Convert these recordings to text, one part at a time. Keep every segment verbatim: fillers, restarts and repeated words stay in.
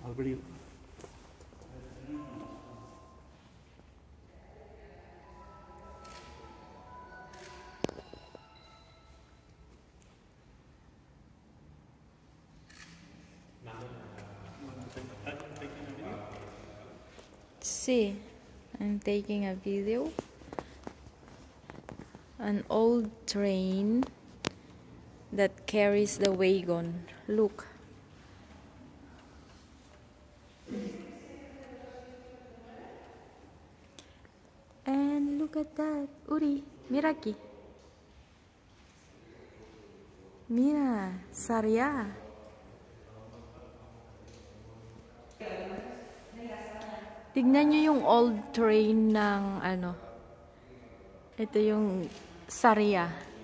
abriu. See, I'm taking a video. An old train that carries the wagon. Look. And look at that. Uri, mira aquí. Mira, Sarya. Tignan nyo yung old train ng ano. Ito yung Sarya.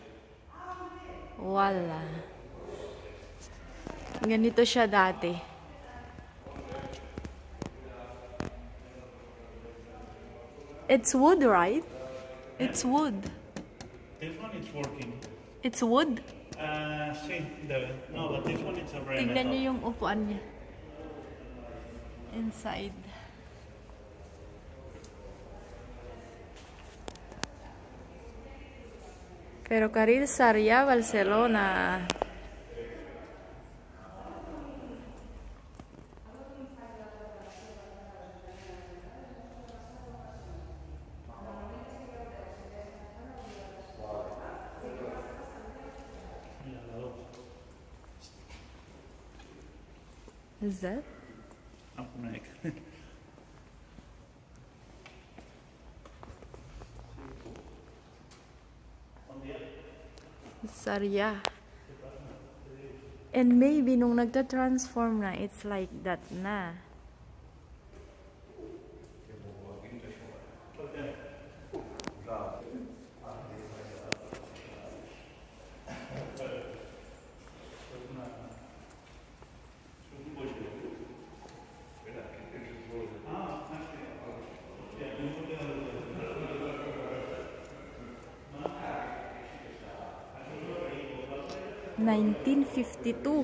Wala. Ganito siya dati. It's wood, right? It's wood. This one is working. It's wood? Uh, sí, the, no, but this one is a very Tignan metal. nyo yung upuan niya. Inside. Pero Carril Sarya, Barcelona. Is that? Aku naik. Sarya. And maybe nung nagta-transform na, it's like that na. nineteen fifty-two.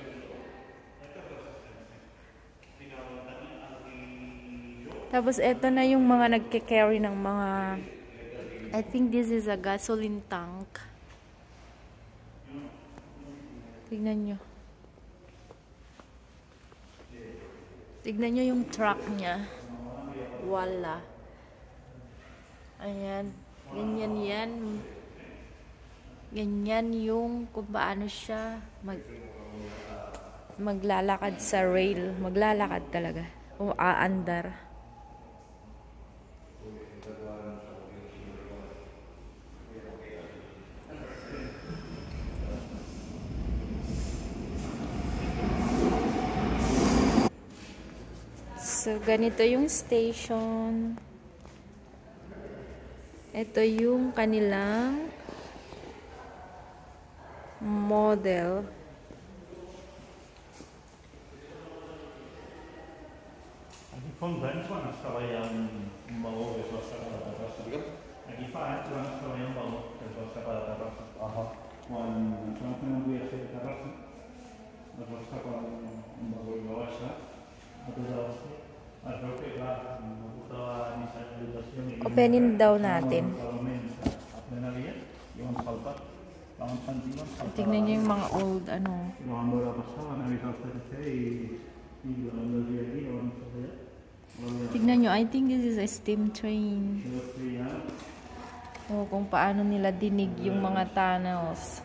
Tapos eto na yung mga nagke-carry ng mga, I think this is a gasoline tank. Tignan nyo. Tignan nyo yung truck niya. Wala. Ayan. Ganyan yan. Ganyan yung kung paano siya mag maglalakad sa rail. Maglalakad talaga. O aandar. So, ganito yung station. Ito yung kanilang model. Aquí fa uns anys van estar ballant un vagó que es va escapar de terrassa. Aquí fa anys van estar ballant un vagó que es va escapar de terrassa. Uh-huh. Quan ens vam fer una ampliació de terrassa, es va escapar un vagó i va baixar a tota l'hòstia. Es veu que, clar, no portava ni senyalització ni... Openin daw natin. A plena via i van saltar. Van sentir, van saltar. Tignan nyo yung mga old, ano. Lo van veure passar, van avisar el T C i, i la van desviar aquí, lo van desviar. Tignan nyo, I think this is a steam train. O kung paano nila dinig yung mga tunnels.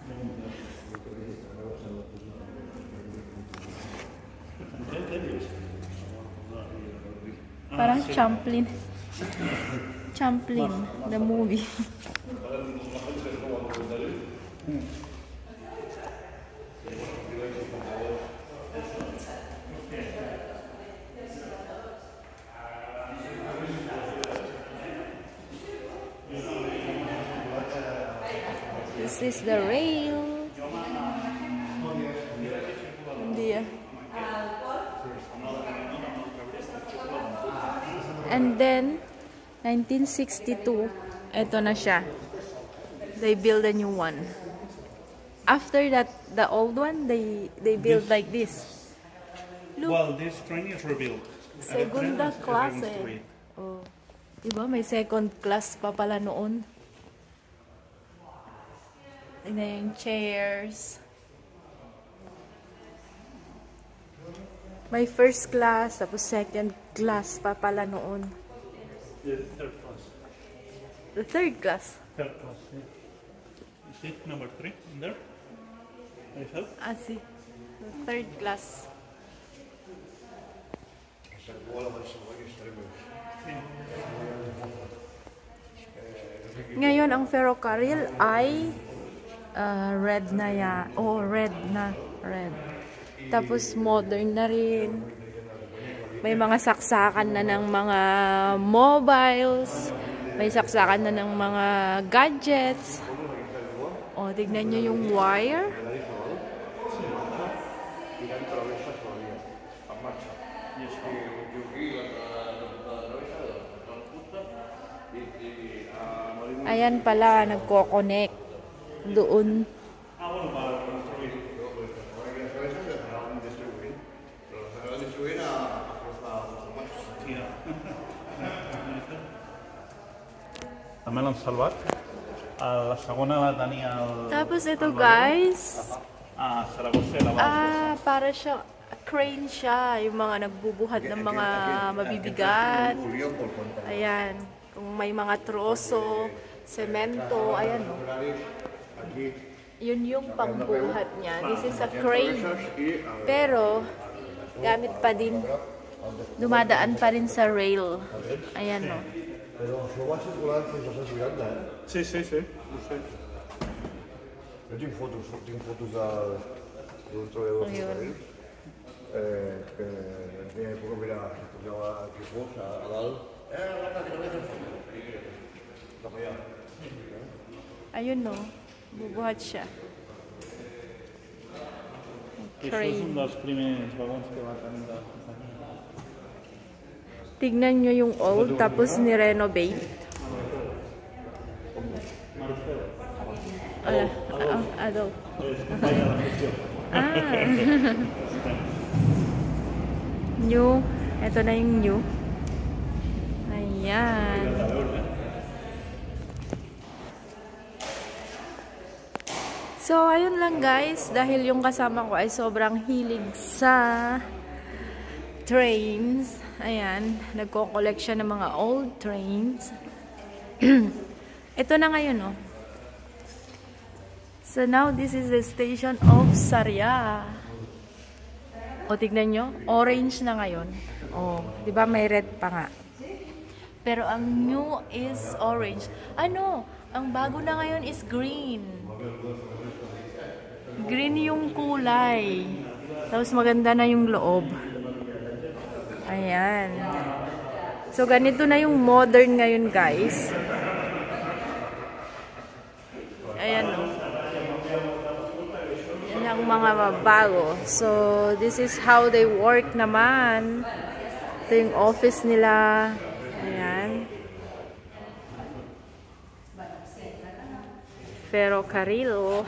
Parang Champlin. Champlin, the movie. This is the rail. Hindi. And then, nineteen sixty-two, eto na siya. They build a new one. After that, the old one, they they build like this. Look, Well, this train is rebuilt. segunda Everyone's klase. to it. Oh. Diba, may second class pa pala noon. Tingnan yung chairs. May first class, tapos second class pa pala noon. The third class. The third class? Third class, yeah. You see number three in there? I have. Ah, see. The third class. Ngayon, ang ferrocarril ay uh, red na ya. Oh, red na. Red. Tapos modern na rin. May mga saksakan na ng mga mobiles. May saksakan na ng mga gadgets. Oh, tignan nyo yung wire. Ayan pala, nagko-connect doon. També l'han salvat. La segona la tenia el... Tapos ito guys, Ah, Saragossa, la base. ah, para siya, crane siya, yung mga nagbubuhat ng mga mabibigat. Ayan, kung may mga troso, semento, ayan o. Yun yung pangbuhat niya. This is a crane. Pero, gamit pa din, dumadaan pa rin sa rail. Ayan o. Pero això va circular fins a Sant Miranda, eh? Sí, sí, sí. Ho sé. Jo tinc fotos, tinc fotos de- d'un treballador de ferrocarril eh, que en aquella època mira, es posava aquí fos, a, a dalt. Eh, rata, que també tens fotos. Cap allà. Ayun no, bubuhat siya. I això és Crane. un dels primers vagons que va tenir la companyia. Tignan nyo yung old, tapos ni-renovate. Ah, ah, Adolf. Ah. New. Ito na yung new. Ayan. So, ayun lang guys. Dahil yung kasama ko ay sobrang hilig sa trains. Ayan. Nagko-collect siya ng mga old trains. Ito na ngayon, oh. So now, this is the station of Sarya. O, tignan nyo. Orange na ngayon. O, di ba may red pa nga. Pero ang new is orange. Ano? Ang bago na ngayon is green. Green yung kulay. Tapos maganda na yung loob. Ayan. So, ganito na yung modern ngayon, guys. Ayan, o. Yan ang mga mabago. So, this is how they work naman. Ito yung office nila. Ayan. Ferrocarril.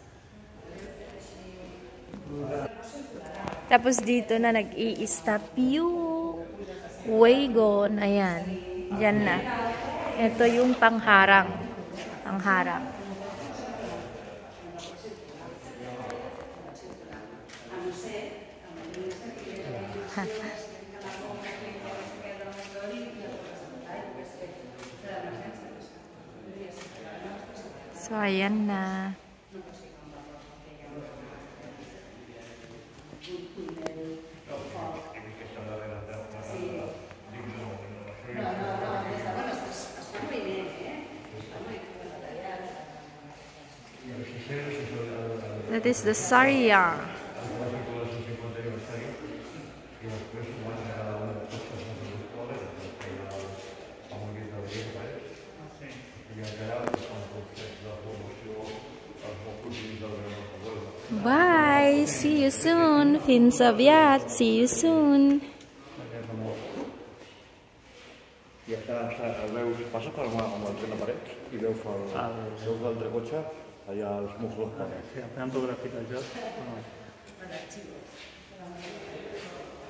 Tapos dito na nag-i-stop yung wagon. Ayan. Diyan na. Ito yung pangharang. Pangharang. So, ayan na. That is the Sarya. Bye! See you soon! Fins aviat! See you soon! I està, està, veus, passa per amb, amb el tren de paret i veus el, veus l'altre cotxe allà als murs dels parets. Sí, fent fotogràfic al joc.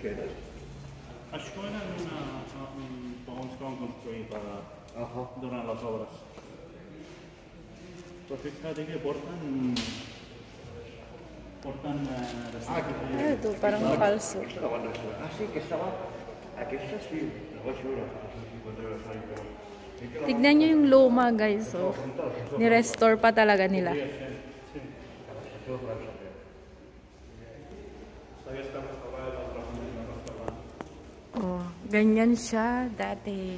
quedas. A escola é uma um estão construir para Ajá. durante las obras. Porque cada que portan portan Ano ito? Parang palso. Ah, sí, que estaba. Aquí está, sí. Tignan nyo yung luma, guys. Oh. Ni-restore pa talaga nila. Oh, ganyan siya dati.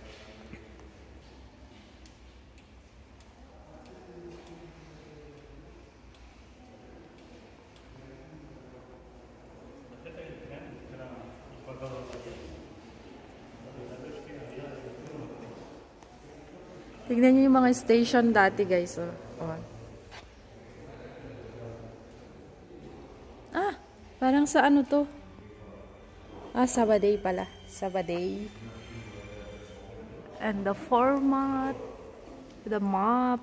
Tignan nyo yung mga station dati, guys. Oh. Oh. Ah, parang sa ano to? Ah, Sabaday pala. Sabaday. And the format, the map.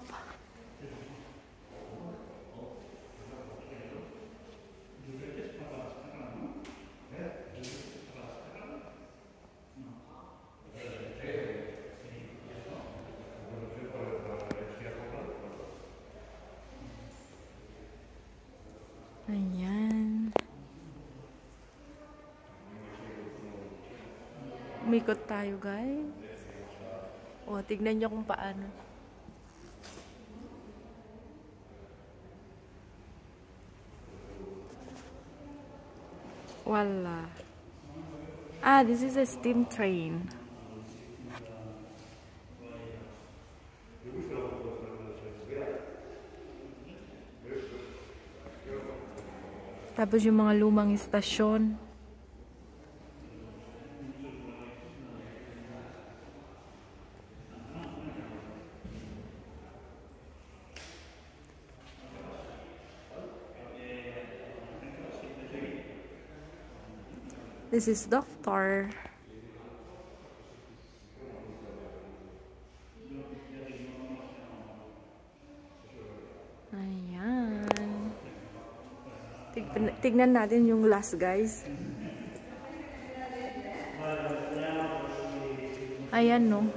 Ayan. Umikot tayo, guys. O, tignan nyo kung paano. Wala. Ah, this is a steam train. Tapos yung mga lumang istasyon. This is Doctor. Ayan. Tignan, tignan natin yung last, guys. Ayan, no.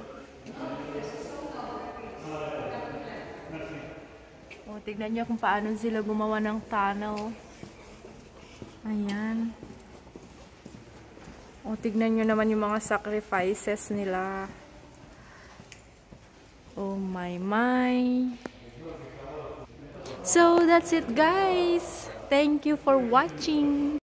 O, tignan nyo kung paano sila gumawa ng tunnel. Ayan. O, tignan nyo naman yung mga sacrifices nila. Oh my, my. So, that's it, guys. Thank you for watching.